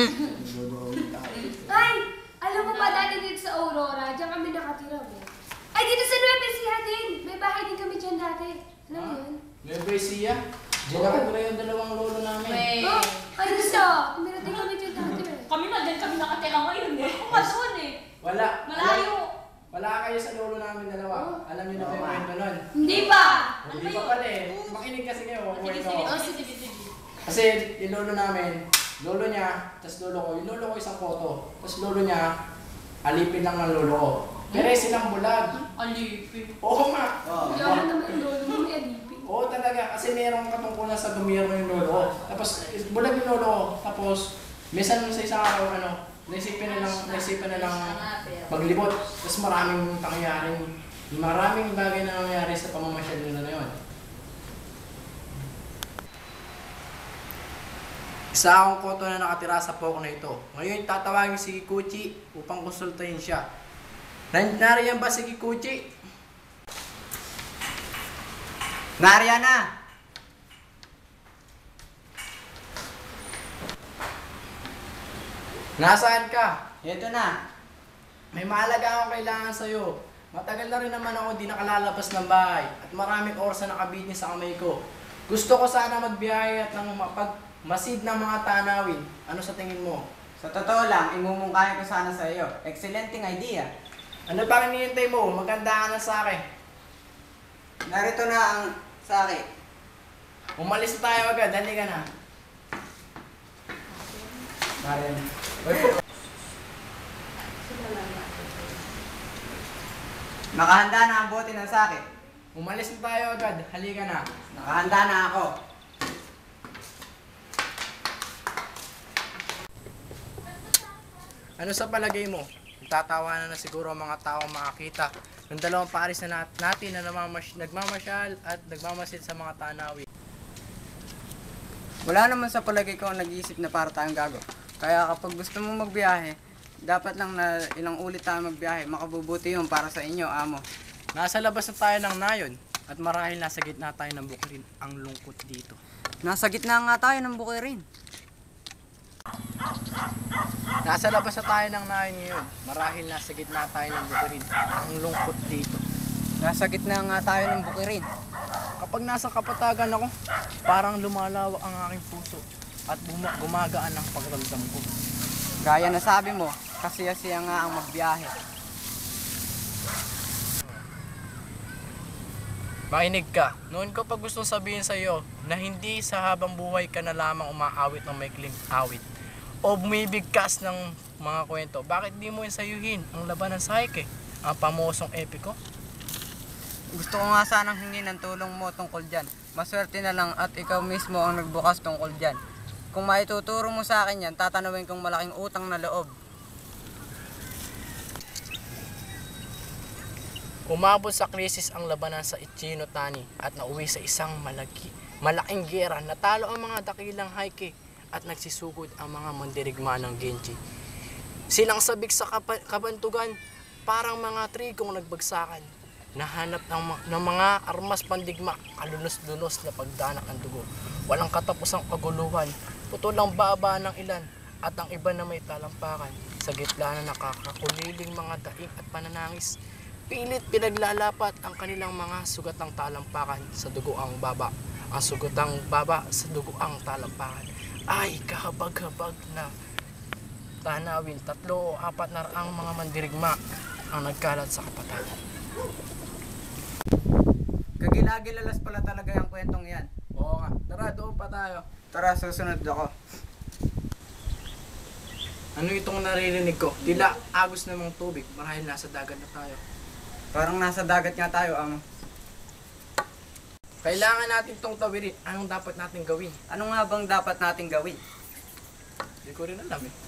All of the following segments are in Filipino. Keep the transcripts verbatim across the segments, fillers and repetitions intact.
Ay! Alam mo ba dati dito sa Aurora, diyan kami nakatira mo. Ay, dito sa Nueva Ecija din! May bahay din kami dyan dati. Alam mo yun? Nueva Ecija? Diyan nakatira yung dalawang lolo namin. Wait. Oh, ay, gusto! Tumira din kami dyan dati. Kami na din kami nakatira ngayon eh. Kung doon eh. Wala. Malayo. Wala kayo sa lolo namin dalawa. Alam niyo na ba yung kwento nun? Hindi ba? Hindi pa pala eh. Makinig kasi kayo. Sige, kwento. sige. Oh, sige, sige, sige. Kasi yung lolo namin, lolo niya, tas lolo ko, yung lolo ko isang koto. Tas lolo niya, alipin lang ng lolo ko. Pero silang bulag. Alipin. Oo nga. Yaman naman yung lolo mo, may alipin. Oo talaga, kasi mayroong katungkulan sa gobyerno yung lolo ko. Tapos bulag yung lolo ko. Tapos minsan sa isang araw, ano, naisipin na lang, naisipin na lang maglibot. Tapos maraming pangyayaring, maraming bagay na nangyayari sa pamamasyal nila na yun. Isa akong koto na nakatira sa poko na ito. Ngayon tatawagin si Kikuchi upang konsultahin siya. Nan- Nariyan ba si Kikuchi? Nariyan na! Nasaan ka? Ito na. May mahalaga akong kailangan sa'yo. Matagal na rin naman ako di nakalalabas ng bahay at maraming oras na nakabitin sa kamay ko. Gusto ko sana magbiyahe at nang mapagmasid ng mga tanawin. Ano sa tingin mo? Sa totoo lang, imumungkahin ko sana sa iyo. Excellenting idea. Ano pa hinihintay mo? Maganda ka na sa akin. Narito na ang saki. Umalis na tayo agad. Dali ka na. Nariyan. Uy po. Nakahanda na ang bote ng saki. Umalis na tayo agad. Halika na. Nakahanda na ako. Ano sa palagay mo? Tatawanan na siguro ang mga tao makakita ng dalawang paris na nat- natin na namamash- nagmamasyal at nagmamasid sa mga tanawin. Wala naman sa palagay ko ang nag-iisip na para tayong gago. Kaya kapag gusto mong magbiyahe, dapat lang na ilang ulit tayo magbiyahe. Makabubuti yun para sa inyo, amo. Nasa labas na tayo ng nayon at marahil nasa gitna tayo ng bukirin. Ang lungkot dito. Nasa gitna nga tayo ng bukirin. Nasa labas na tayo ng nayon ngayon. Marahil nasa gitna tayo ng bukirin. Ang lungkot dito. Nasa gitna nga tayo ng bukirin. Kapag nasa kapatagan ako, parang lumalawak ang aking puso at buma- gumagaan ang pagramdam ko. Gaya na sabi mo, kasi-siya nga ang magbiyahe. Makinig ka. Noon ko pa gustong sabihin sa iyo na hindi sa habang buhay ka na lamang umaawit ng maikling awit o bumibigkas ng mga kwento. Bakit di mo insayuhin ang laban ng Psyche, ang pamosong epiko? Gusto ko nga sanang hingin ng tulong mo tungkol dyan. Maswerte na lang at ikaw mismo ang nagbukas tungkol dyan. Kung maituturo mo sa akin yan, tatanawin kong malaking utang na loob. Umabot sa krisis ang labanan sa Ichino Tani at nauwi sa isang malaki, malaking gera. Natalo ang mga dakilang Heike at nagsisugod ang mga mandirigma ng Genji. Silang sabik sa kapa- kabantugan, parang mga trigong nagbagsakan. Nahanap ng, ma- ng mga armas pandigma, kalunos-lunos na pagdanak ng dugo. Walang katapusang kaguluhan, putol ang baba ng ilan at ang iba na may talampakan. Sa gitna na nakakakuliling mga daing at pananangis, pilit pinaglalapat ang kanilang mga sugatang talampakan sa dugo ang baba. Ang sugatang baba sa dugo ang talampakan ay kahabag-habag na tanawin. Tatlo o apat na raang mga mandirigma ang nagkalat sa kapatagan. Kagilagilalas pala talaga yung kwentong yan. Oo nga, tara doon pa tayo. Tara, susunod ako. Ano itong naririnig ko? Tila agos namang tubig, marahil nasa dagat na tayo. Parang nasa dagat nga tayo, amo. Kailangan natin itong tawirin. Anong dapat natin gawin? Ano nga bang dapat nating gawin? Hindi ko rin alam eh.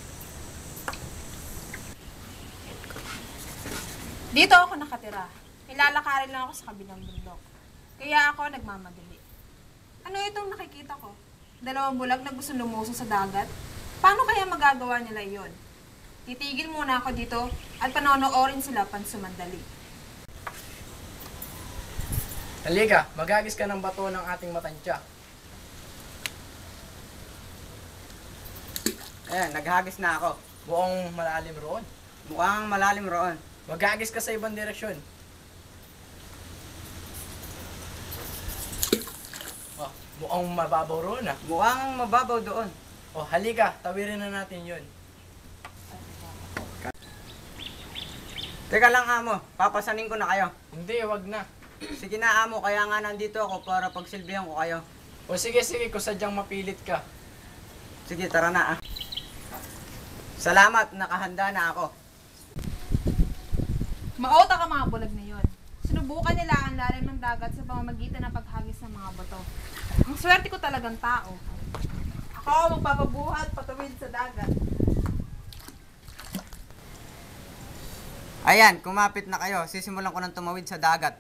Dito ako nakatira. Nilalakarin lang ako sa kabilang bundok. Kaya ako nagmamadali. Ano itong nakikita ko? Dalawang bulag na gusto lumuso sa dagat? Paano kaya magagawa nila yon? Titigil muna ako dito at panonoorin sila pansumandali. Halika, magagis ka ng bato ng ating matansya. Ayan, naghagis na ako. Buong malalim roon. Mukhang malalim roon. Maghagis ka sa ibang direksyon. Oh, mukhang mababaw roon ah. Mukhang mababaw doon. Oh, halika, tawirin na natin yun. Teka lang, amo. Papasanin ko na kayo. Hindi, wag na. Sige na, amo. Kaya nga nandito ako para pagsilbihan ko kayo. O sige, sige, kung sadyang mapilit ka. Sige, tara na ah. Salamat, nakahanda na ako. Maota ka mga bulag na yon. Sinubukan nila ang lalim ng dagat sa pamamagitan ng paghagis ng mga bato. Ang swerte ko talagang tao. Ako ang magpapabuhat patawid sa dagat. Ayan, kumapit na kayo. Sisimulan ko ng tumawid sa dagat.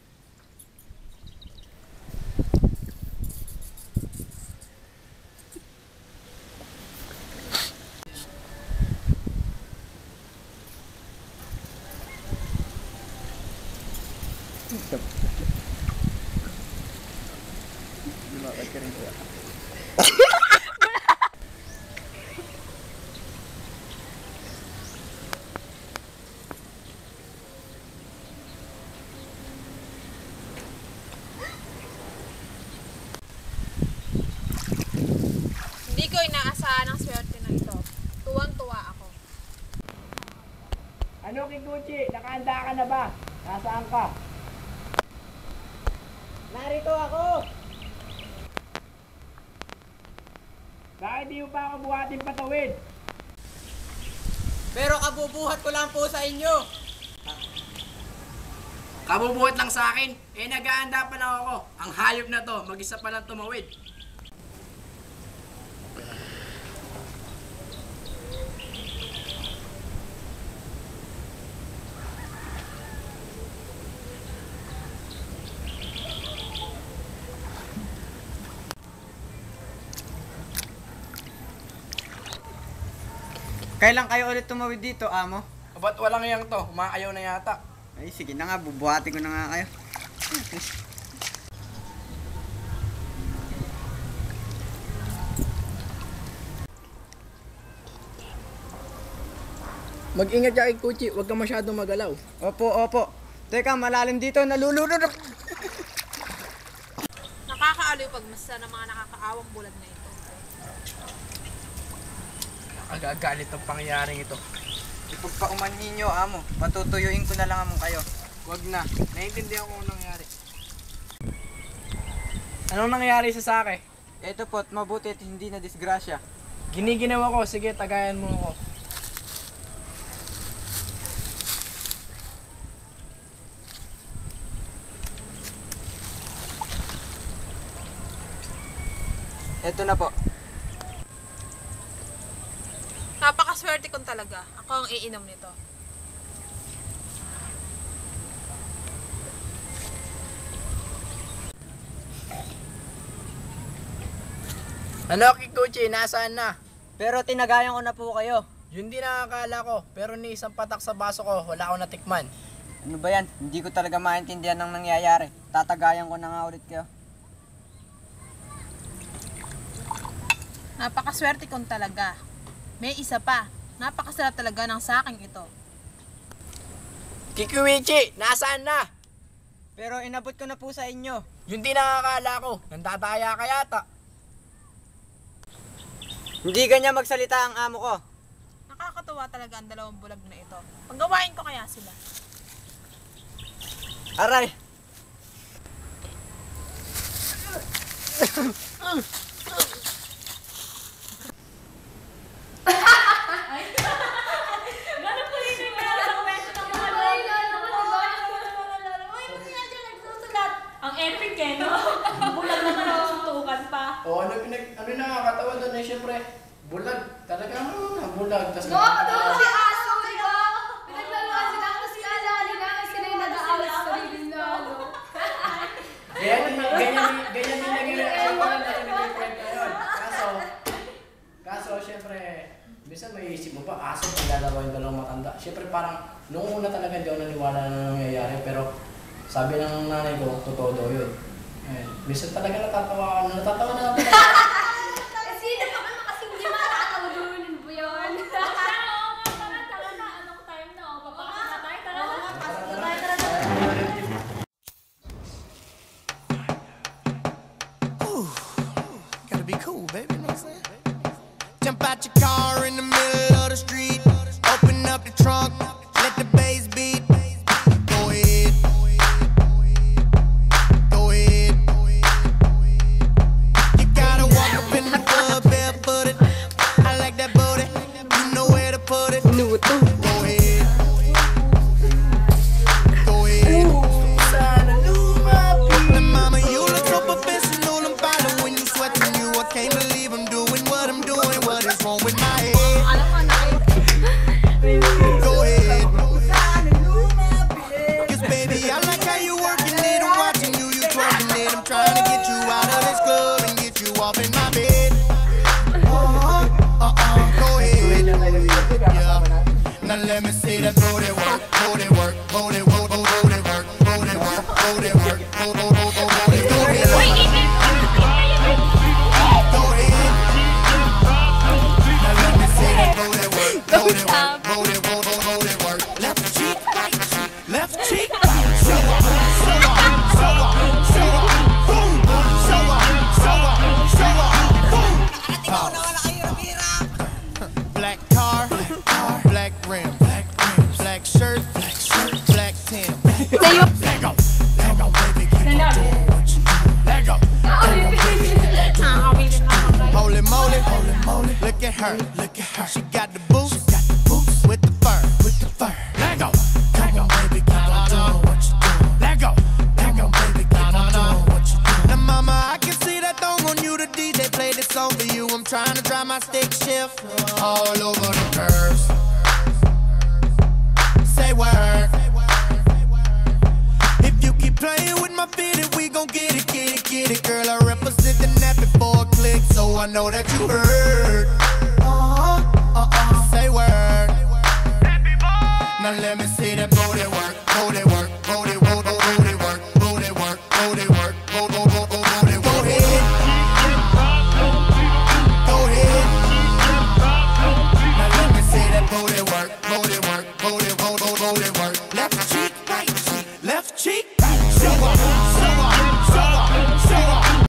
Hindi ko inaasahan ang swerte na ito. Tuwang-tuwa ako. Ano, Kikuchi? Nakahanda ka na ba? Nasaan ka? Narito ako! Bakit di mo pa ako buhatin patawid? Pero kabubuhat ko lang po sa inyo. Kabubuhat lang sa akin. Eh, nag-aanda pa lang ako. Ang hayop na to, mag-isa pa lang tumawid. Kailan kayo ulit tumawid dito, amo? Ba't walang yang to? Umaayaw na yata. Ay, sige na nga, bubuhatin ko na nga kayo. Mag-ingat ka, Kikuchi. Huwag ka masyadong magalaw. Opo, opo. Teka, malalim dito, nalulunod. Nakakaaliw pagmasa ng mga nakakaawang bulag na ito. Agagalit ang pangyayaring ito. Ipagpauman ninyo, amo. Patutuyuin ko na lang among kayo. Huwag na. Naiintindihan ko anong nangyari. Anong nangyari sa sake? Ito po't mabuti at hindi na disgrasya. Giniginawa ko. Sige, tagayan mo ako. Ito na po. Napakaswerte kong talaga. Ako ang iinom nito. Ano, Kikuchi? Nasaan na? Pero tinagayan ko na po kayo. Yun din ang akala ko. Pero ni isang patak sa baso ko, wala akong natikman. Ano ba yan? Hindi ko talaga maintindihan ng nangyayari. Tatagayan ko na nga ulit kayo. Napakaswerte kong talaga. May isa pa. Napakasarap talaga ng saking ito. Kikuchi! Nasaan na? Pero inabot ko na po sa inyo. Yun din ang akala ko. Nandadaya ka yata. Hindi ganyan magsalita ang amo ko. Nakakatuwa talaga ang dalawang bulag na ito. Paggawain ko kaya sila. Aray! Ang epic eh, no? Bulag naman ako suntukan pa. O ano pinag... Ano nakakatawa doon eh, syempre, bulag. Talagang uh, bulag. Tas No, no, si aso, di ba? Pinaglaruan sila kasi alali na kasi sila yung nag-aawit sa sarili na, ano. Ganyan din, ganyan din, ganyan din naging reaction ko lang natin naging kwento yun. Kaso, kaso syempre, minsan may isip mo pa, aso pag lalaro yung dalawang matanda. Syempre parang, nung una talaga hindi ako naniwala na nangyayari, pero sabi ng nanay ko, totoo daw yun. Ayun. Minsan talaga natatawa, natatawa na ako. Eh, sino pa naman kasi hindi makakatawa doon yung left cheek. Show up, show up, show up, show up, boom. Show up, show up, show up, boom. Black car, black rim, black rim, black shirt, black shirt, black Tim. Lego, Lego, baby, keep on doing what you do. Lego, holy moly, holy moly, look at her, look at her. She got the boots, she got the boots with the fur, with the fur. Lego, Lego, baby, keep on doing what you do. Lego, Lego, baby, keep on doing what you do. Now, mama, I can see that thong on you. The D J played this song for you. I'm trying to drive my stick shift all over the curves. Say word. If you keep playing with my fitted, we gon' get it, get it, get it. Girl, I represent the net before a click, so I know that you heard. Uh-huh, uh-uh, say word. Now let me see that booty work, booty work, booty, booty, booty work, booty work, booty work, booty,